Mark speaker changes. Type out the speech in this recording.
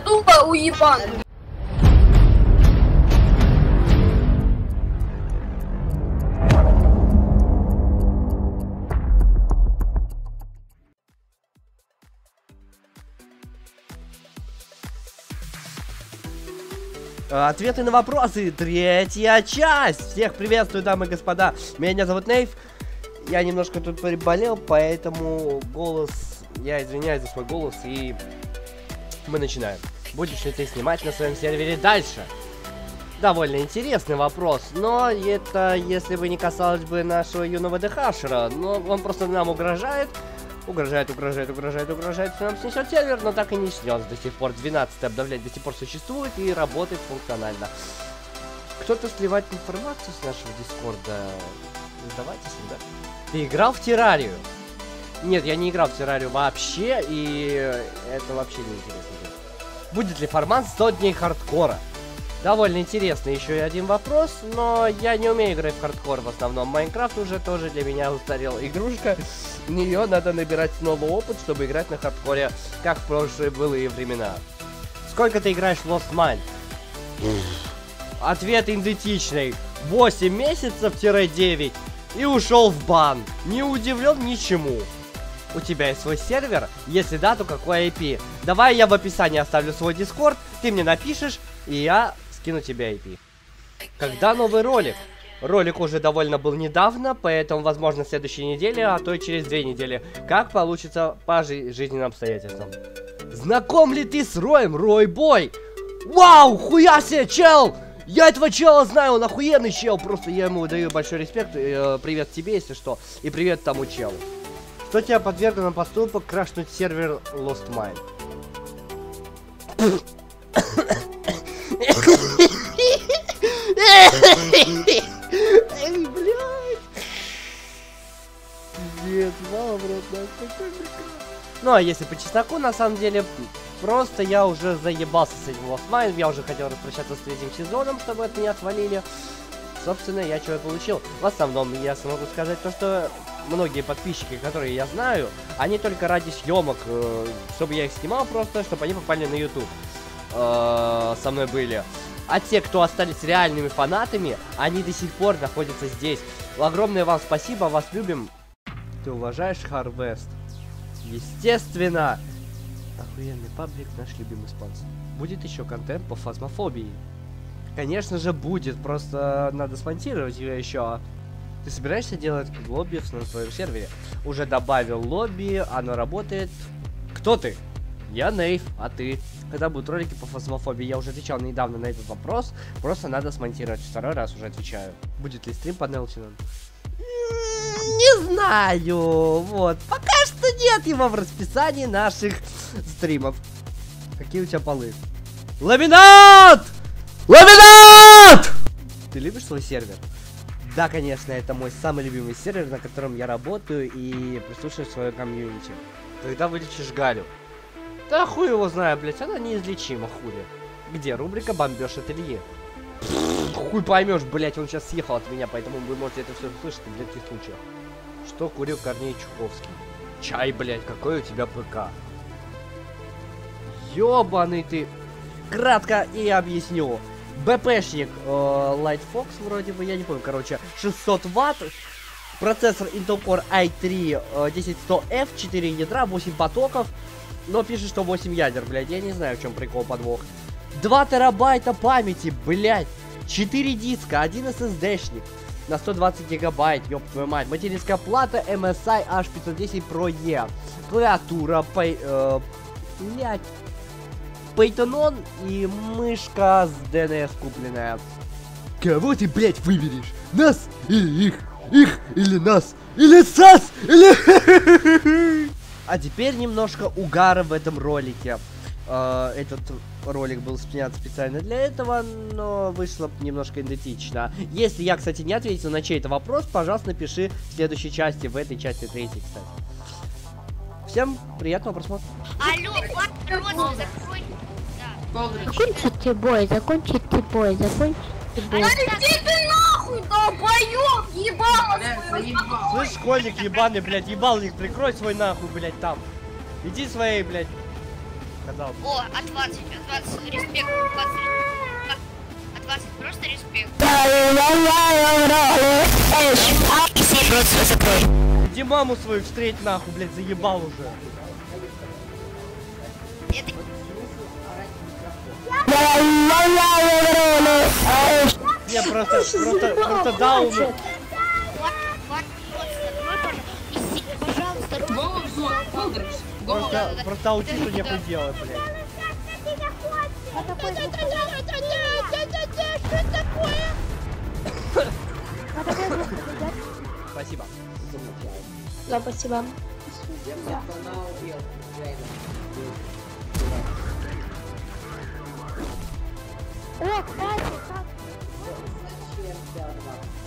Speaker 1: тупо уебан.
Speaker 2: Ответы на вопросы. Третья часть. Всех приветствую, дамы и господа. Меня зовут Нейв. Я немножко тут приболел, поэтому голос... Я извиняюсь за свой голос, и мы начинаем. Будешь ли ты снимать на своем сервере дальше? Довольно интересный вопрос, но это если бы не касалось бы нашего юного ДХшера. Но он просто нам угрожает. Угрожает, что нам снесет сервер, но так и не снес до сих пор. 12-й обновление до сих пор существует и работает функционально. Кто-то сливает информацию с нашего дискорда. Сдавайтесь, ребят. Ты играл в террарию? Нет, я не играл в террарию вообще, и это вообще не интересно. Будет ли формат 100 дней хардкора? Довольно интересный еще и один вопрос, но я не умею играть в хардкор в основном. Майнкрафт уже тоже для меня устарела игрушка. В нее надо набирать снова опыт, чтобы играть на хардкоре, как в прошлые былые времена. Сколько ты играешь в Lost Mine? Ответ идентичный. 8 месяцев-9 и ушел в бан. Не удивлен ничему. У тебя есть свой сервер? Если да, то какой IP? Давай я в описании оставлю свой дискорд, ты мне напишешь, и я скину тебе IP. Когда новый ролик? Ролик уже довольно был недавно, поэтому, возможно, в следующей неделе, а то и через 2 недели. Как получится по жизненным обстоятельствам. Знаком ли ты с Роем, Рой-бой? Вау, хуя себе, чел! Я этого чела знаю, он охуенный чел. Просто я ему даю большой респект. Привет тебе, если что. И привет тому челу. Что тебя подвергло на поступок крашнуть сервер Lost Mine? Эй, блядь! Нет, мало, брат, какой прикол. Ну, а если по чесноку, на самом деле, просто я уже заебался с этим Lost Mine. Я уже хотел распрощаться с 3-м сезоном, чтобы от меня отвалили. Собственно, я чего и получил. В основном, я смогу сказать то, что многие подписчики, которые я знаю, они только ради съемок, чтобы я их снимал просто, чтобы они попали на YouTube. Со мной были. А те, кто остались реальными фанатами, они до сих пор находятся здесь. Огромное вам спасибо, вас любим. Ты уважаешь Harvest? Естественно! Охуенный паблик, наш любимый спонсор. Будет еще контент по фазмофобии? Конечно же будет, просто надо смонтировать ее еще. Ты собираешься делать лобби на своем сервере? Уже добавил лобби, оно работает. Кто ты? Я Нейв, а ты? Когда будут ролики по фазмофобии? Я уже отвечал недавно на этот вопрос. Просто надо смонтировать. Второй раз уже отвечаю. Будет ли стрим по Нелтину? Не знаю. Вот. Пока что нет его в расписании наших стримов. Какие у тебя полы? Ламинат! Ламинат! Ты любишь свой сервер? Да, конечно, это мой самый любимый сервер, на котором я работаю и прислушиваюсь в свое комьюнити. Когда вылечишь Галю? Да хуй его знаю, блять, она неизлечима, хули. Где рубрика «Бомбеж ателье»? Хуй поймешь, блять, он сейчас съехал от меня, поэтому вы можете это все услышать в редких случаях. Что курил Корней Чуховский? Чай, блять, какой у тебя ПК? Ёбаный ты. Кратко и объясню. БПшник Light Fox вроде бы, я не помню, короче, 600 ватт. Процессор Intel Core i3 10100F, 4 ядра, 8 потоков. Но пишет, что 8 ядер, блядь, я не знаю, в чем прикол, подвох. 2 терабайта памяти, блядь. 4 диска, 1 SSD-шник на 120 гигабайт, ёб твою мать. Материнская плата MSI H510 Pro E. Клавиатура, блядь, Пейтонон и мышка с DNS купленная. Кого ты, блядь, выберешь? Нас или их? Их или нас? Или САС? Или... А теперь немножко угара в этом ролике. Этот ролик был снят специально для этого, но вышло немножко идентично. Если я, кстати, не ответил на чей-то вопрос, пожалуйста, напиши в следующей части, в этой части 3, кстати. Всем приятного просмотра.
Speaker 3: Алло, рот закрой.
Speaker 4: Закончите бой, закончите бой, закончите бой.
Speaker 1: Иди ты нахуй, долбоёб, ебало!
Speaker 2: Слышь, школьник ебаный, блядь, ебалник, прикрой свой нахуй, блядь, там. Иди своей, блядь. сказал.
Speaker 3: О, а 20 респект, 20. А 20 просто респект.
Speaker 2: Иди маму свою встреть нахуй, блядь, заебал уже.
Speaker 3: Это...
Speaker 2: Не, просто даун. Просто аутисту нехуй делать, блядь. Спасибо.
Speaker 4: Да, спасибо. О, кстати, как?